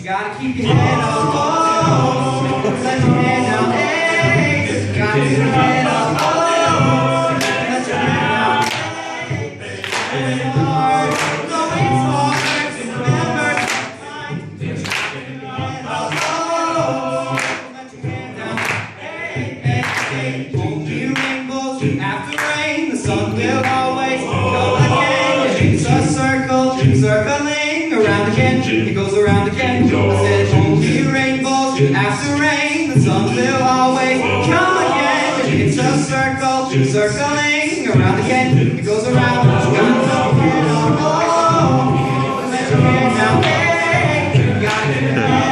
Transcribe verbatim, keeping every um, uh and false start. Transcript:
you gotta keep your head up. Oh, let your head down. Hey, you gotta keep your head up. Oh, let your head down. Hey, it's hard, no, it's hard to remember. Oh, let your head down. Hey, hey, hey, won't be rainbows after rain. The sun will always come again. It's a circle, circling around again. It goes around again. I said, only rainbows after rain. The sun will always come again. It's a circle, circling around again. It goes around. You gotta keep your head up. Oh, let your head down. Hey, you gotta keep your head